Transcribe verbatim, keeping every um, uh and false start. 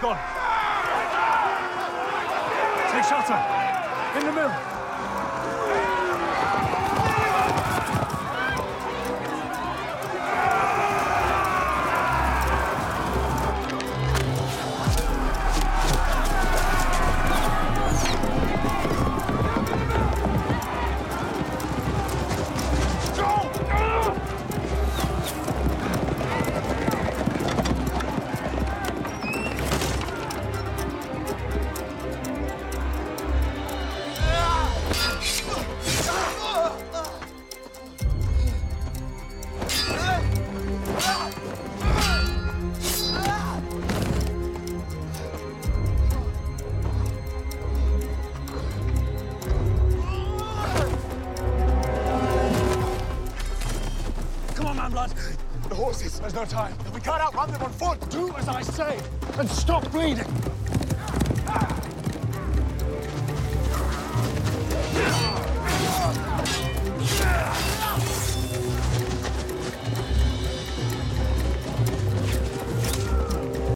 gone. Take shelter. In the mill. The horses! There's no time. We can't outrun them on foot! Do as I say, and stop bleeding!